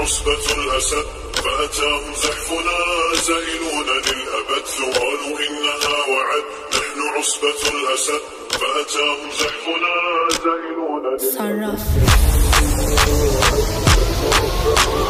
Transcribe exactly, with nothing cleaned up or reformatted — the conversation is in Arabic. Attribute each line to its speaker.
Speaker 1: عصبة الأسد فأتاهم زحفنا زائلون للأبد قالوا إنها وعد نحن عصبة الأسد فأتاهم زحفنا زائلون للأبد.